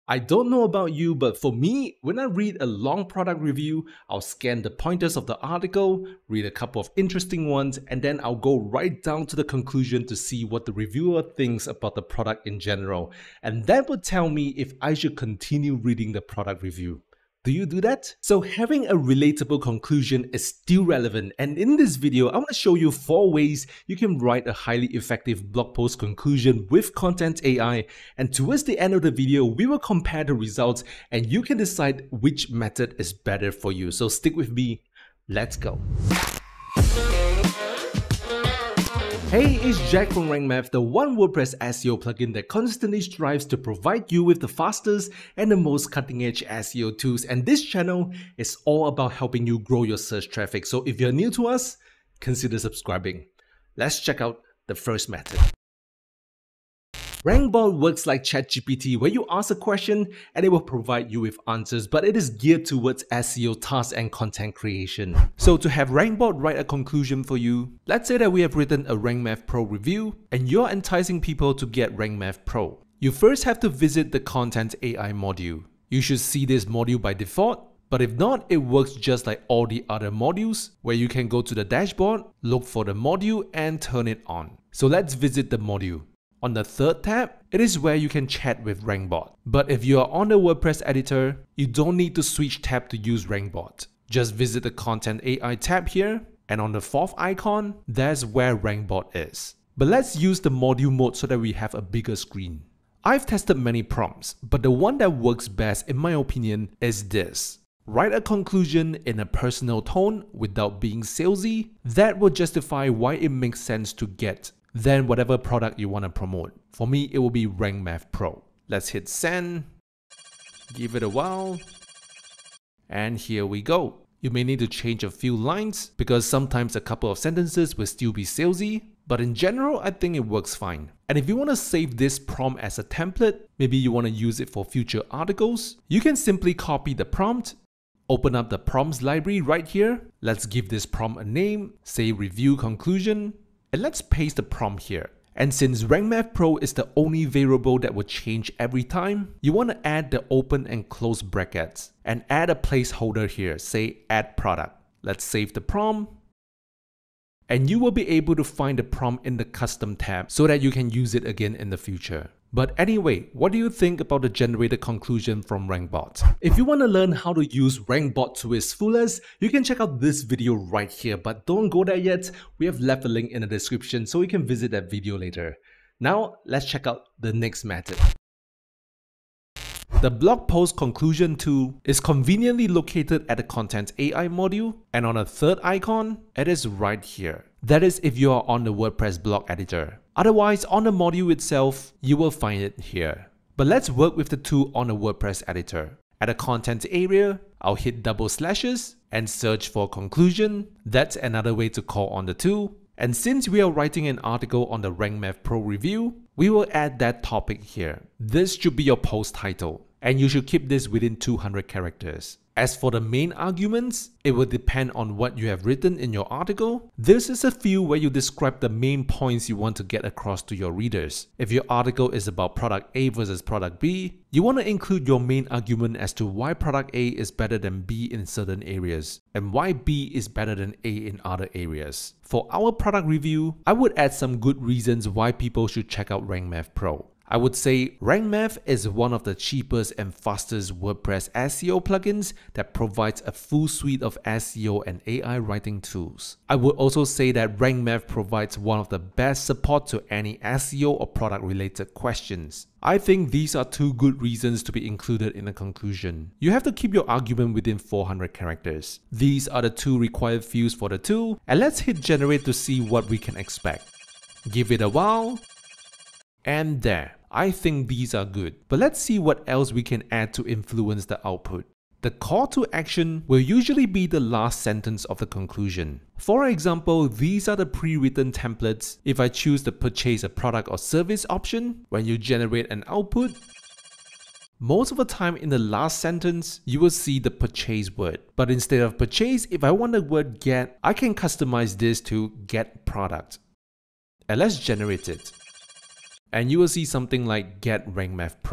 I don't know about you, but for me, when I read a long product review, I'll scan the pointers of the article, read a couple of interesting ones, and then I'll go right down to the conclusion to see what the reviewer thinks about the product in general. And that would tell me if I should continue reading the product review. Do you do that? So having a relatable conclusion is still relevant, and in this video I want to show you 4 ways you can write a highly effective blog post conclusion with Content AI, and towards the end of the video we will compare the results and you can decide which method is better for you. So stick with me, let's go. Hey, it's Jack from RankMath, the one WordPress SEO plugin that constantly strives to provide you with the fastest and the most cutting-edge SEO tools, and this channel is all about helping you grow your search traffic. So if you're new to us, consider subscribing. Let's check out the first method. RankBot works like ChatGPT, where you ask a question and it will provide you with answers, but it is geared towards SEO tasks and content creation. So to have RankBot write a conclusion for you, let's say that we have written a RankMath Pro review and you're enticing people to get RankMath Pro. You first have to visit the Content AI module. You should see this module by default, but if not, it works just like all the other modules, where you can go to the dashboard, look for the module and turn it on. So let's visit the module. On the third tab, it is where you can chat with RankBot. But if you are on the WordPress editor, you don't need to switch tab to use RankBot. Just visit the Content AI tab here, and on the fourth icon, that's where RankBot is. But let's use the module mode so that we have a bigger screen. I've tested many prompts, but the one that works best in my opinion is this. Write a conclusion in a personal tone without being salesy. That will justify why it makes sense to get then whatever product you want to promote. For me, it will be RankMath Pro. Let's hit send, give it a while, and here we go. You may need to change a few lines because sometimes a couple of sentences will still be salesy, but in general, I think it works fine. And if you want to save this prompt as a template, maybe you want to use it for future articles, you can simply copy the prompt, open up the prompts library right here. Let's give this prompt a name, say review conclusion, and let's paste the prompt here. And since RankMath Pro is the only variable that will change every time, you want to add the open and close brackets and add a placeholder here, say add product. Let's save the prompt. And you will be able to find the prompt in the custom tab so that you can use it again in the future. But anyway, what do you think about the generated conclusion from RankBot? If you want to learn how to use RankBot to its fullest, you can check out this video right here, but don't go there yet. We have left a link in the description so you can visit that video later. Now, let's check out the next method. The blog post conclusion tool is conveniently located at the Content AI module, and on the third icon, it is right here. That is if you are on the WordPress blog editor. Otherwise, on the module itself, you will find it here. But let's work with the tool on the WordPress editor. At the content area, I'll hit double slashes and search for conclusion. That's another way to call on the tool. And since we are writing an article on the RankMath Pro review, we will add that topic here. This should be your post title, and you should keep this within 200 characters. As for the main arguments, it will depend on what you have written in your article. This is a few where you describe the main points you want to get across to your readers. If your article is about product A versus product B, you want to include your main argument as to why product A is better than B in certain areas, and why B is better than A in other areas. For our product review, I would add some good reasons why people should check out RankMath Pro. I would say RankMath is one of the cheapest and fastest WordPress SEO plugins that provides a full suite of SEO and AI writing tools. I would also say that RankMath provides one of the best support to any SEO or product related questions. I think these are 2 good reasons to be included in the conclusion. You have to keep your argument within 400 characters. These are the 2 required fields for the tool, and let's hit generate to see what we can expect. Give it a while, and there. I think these are good, but let's see what else we can add to influence the output. The call to action will usually be the last sentence of the conclusion. For example, these are the pre-written templates. If I choose the purchase a product or service option, when you generate an output, most of the time in the last sentence, you will see the purchase word. But instead of purchase, if I want the word get, I can customize this to get product. And let's generate it. And you will see something like get RankMath Pro.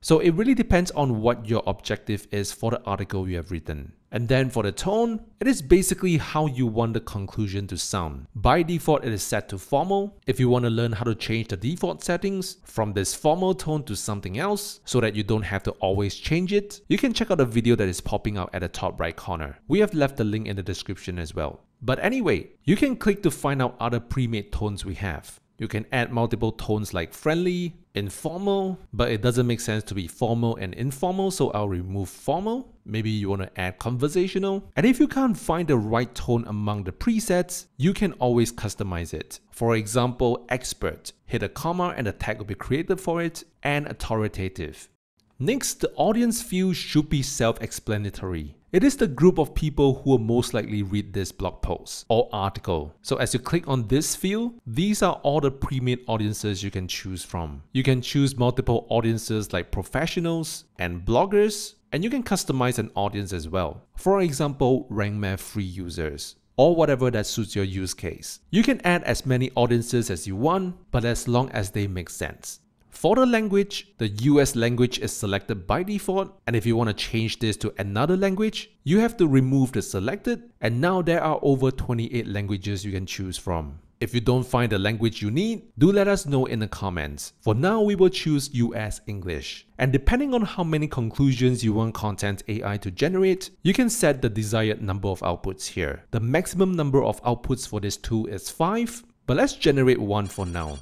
So it really depends on what your objective is for the article you have written. And then for the tone, it is basically how you want the conclusion to sound. By default, it is set to formal. If you want to learn how to change the default settings from this formal tone to something else so that you don't have to always change it, you can check out the video that is popping out at the top right corner. We have left the link in the description as well. But anyway, you can click to find out other pre-made tones we have. You can add multiple tones like friendly, informal, but it doesn't make sense to be formal and informal, so I'll remove formal. Maybe you want to add conversational. And if you can't find the right tone among the presets, you can always customize it. For example, expert, hit a comma and a tag will be created for it, and authoritative. Next, the audience field should be self-explanatory. It is the group of people who will most likely read this blog post or article. So as you click on this field, these are all the pre-made audiences you can choose from. You can choose multiple audiences like professionals and bloggers, and you can customize an audience as well. For example, RankMath free users, or whatever that suits your use case. You can add as many audiences as you want, but as long as they make sense. For the language, the US language is selected by default, and if you want to change this to another language, you have to remove the selected, and now there are over 28 languages you can choose from. If you don't find the language you need, do let us know in the comments. For now, we will choose US English. And depending on how many conclusions you want Content AI to generate, you can set the desired number of outputs here. The maximum number of outputs for this tool is 5, but let's generate one for now.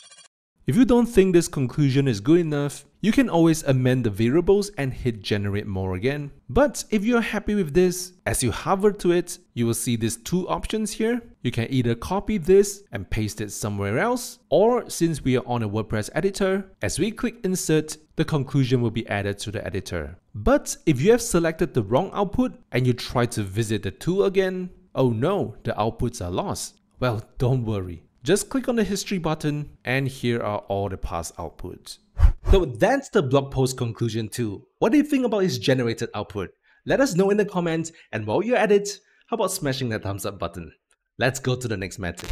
If you don't think this conclusion is good enough, you can always amend the variables and hit generate more again. But if you're happy with this, as you hover to it, you will see these two options here. You can either copy this and paste it somewhere else, or since we are on a WordPress editor, as we click insert, the conclusion will be added to the editor. But if you have selected the wrong output and you try to visit the tool again, oh no, the outputs are lost. Well, don't worry. Just click on the history button and here are all the past outputs. So that's the blog post conclusion too. What do you think about its generated output? Let us know in the comments, and while you're at it, how about smashing that thumbs up button? Let's go to the next method.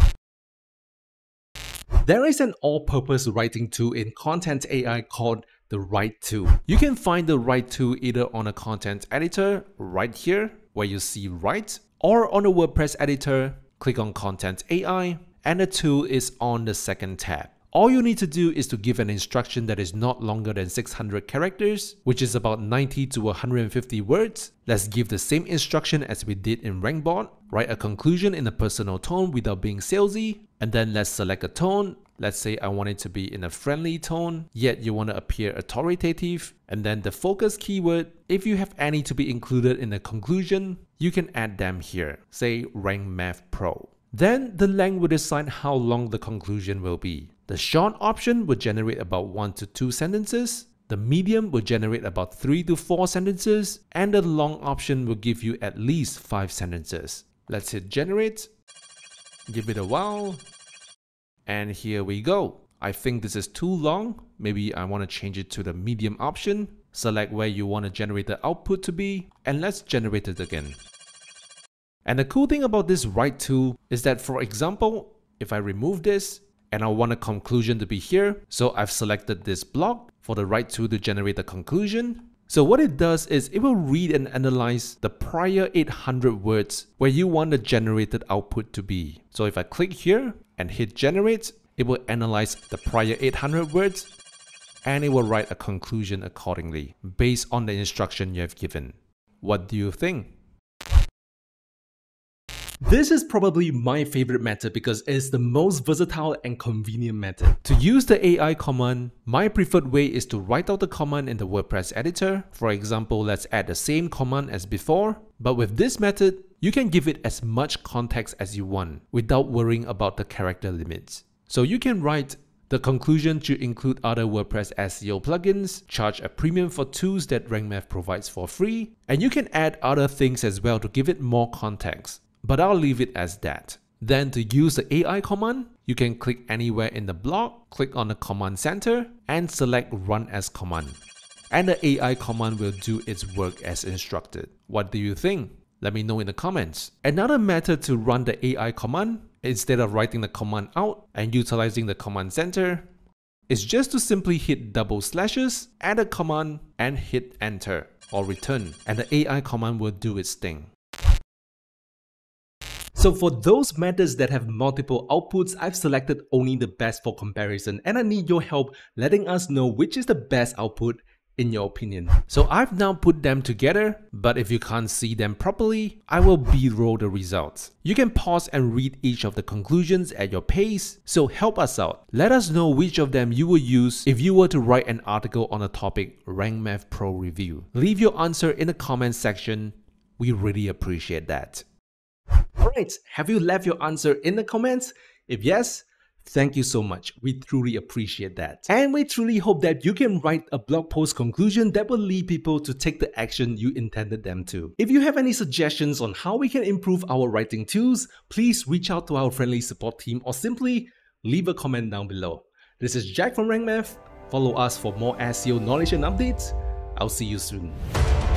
There is an all-purpose writing tool in Content AI called the Write tool. You can find the Write tool either on a content editor right here where you see Write, or on a WordPress editor, click on Content AI, and the tool is on the second tab. All you need to do is to give an instruction that is not longer than 600 characters, which is about 90 to 150 words. Let's give the same instruction as we did in RankBot. Write a conclusion in a personal tone without being salesy, and then let's select a tone. Let's say I want it to be in a friendly tone, yet you want to appear authoritative, and then the focus keyword. If you have any to be included in the conclusion, you can add them here, say RankMath Pro. Then the length will decide how long the conclusion will be. The short option will generate about 1 to 2 sentences, the medium will generate about 3 to 4 sentences, and the long option will give you at least 5 sentences. Let's hit generate, give it a while, and here we go. I think this is too long. Maybe I want to change it to the medium option. Select where you want to generate the output to be, and let's generate it again. And the cool thing about this Write tool is that, for example, if I remove this and I want a conclusion to be here, so I've selected this block for the Write tool to generate the conclusion. So what it does is it will read and analyze the prior 800 words where you want the generated output to be. So if I click here and hit generate, it will analyze the prior 800 words and it will write a conclusion accordingly based on the instruction you have given. What do you think? This is probably my favorite method because it's the most versatile and convenient method. To use the AI command, my preferred way is to write out the command in the WordPress editor. For example, let's add the same command as before. But with this method, you can give it as much context as you want without worrying about the character limits. So you can write, the conclusion should include other WordPress SEO plugins, charge a premium for tools that RankMath provides for free, and you can add other things as well to give it more context. But I'll leave it as that. Then to use the AI command, you can click anywhere in the block, click on the command center, and select Run as command. And the AI command will do its work as instructed. What do you think? Let me know in the comments. Another method to run the AI command, instead of writing the command out and utilizing the command center, is just to simply hit double slashes, add a command, and hit enter or return, and the AI command will do its thing. So for those methods that have multiple outputs, I've selected only the best for comparison, and I need your help letting us know which is the best output in your opinion. So I've now put them together, but if you can't see them properly, I will B-roll the results. You can pause and read each of the conclusions at your pace, so help us out. Let us know which of them you would use if you were to write an article on a topic Rank Math Pro review. Leave your answer in the comment section. We really appreciate that. Alright, have you left your answer in the comments? If yes, thank you so much. We truly appreciate that. And we truly hope that you can write a blog post conclusion that will lead people to take the action you intended them to. If you have any suggestions on how we can improve our writing tools, please reach out to our friendly support team or simply leave a comment down below. This is Jack from Rank Math. Follow us for more SEO knowledge and updates. I'll see you soon.